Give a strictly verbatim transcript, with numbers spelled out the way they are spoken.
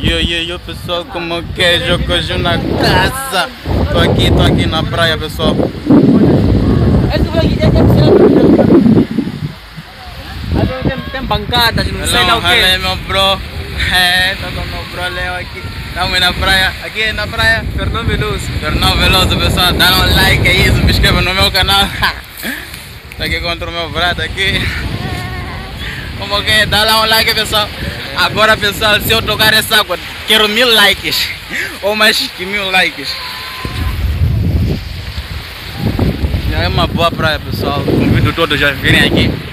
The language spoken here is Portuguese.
Yo, yo, yo, pessoal, como que é? Jocojo na casa. Tô aqui, tô aqui na praia, pessoal. Tem bancadas, não sei Hello, lá o quê. meu bro. É, tô com meu bro Leo aqui. Estamos na praia, aqui na praia. Fernão Veloso. Fernão Veloso, pessoal. Dá um like aí, se inscreva no meu canal. Tô aqui contra o meu braço aqui. Como que é? Dá lá um like, pessoal. Agora, pessoal, se eu tocar essa água, quero mil likes. Ou mais que mil likes. É uma boa praia, pessoal. Convido todos a virem aqui.